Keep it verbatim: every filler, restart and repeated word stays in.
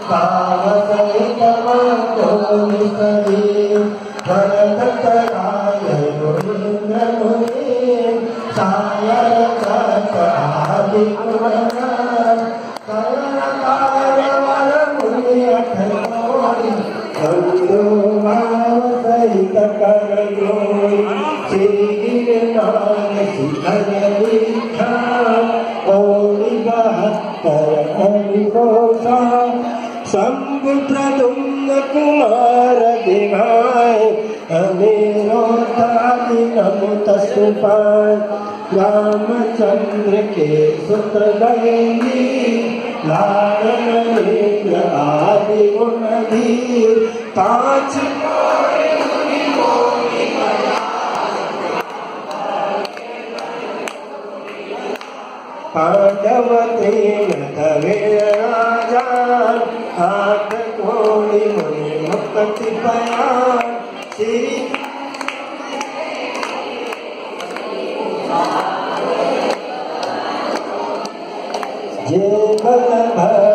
शंभुप्रदुम्न कुमार देवाय अमेरोधादि नमोतस्तुपाय रामचंद्र के सुत गयी लालन नेत्र आदि गुणधीर पांच पांडव तेन तवे राजा आठ कोटि मुनि मुक्ति पाया श्री जय बल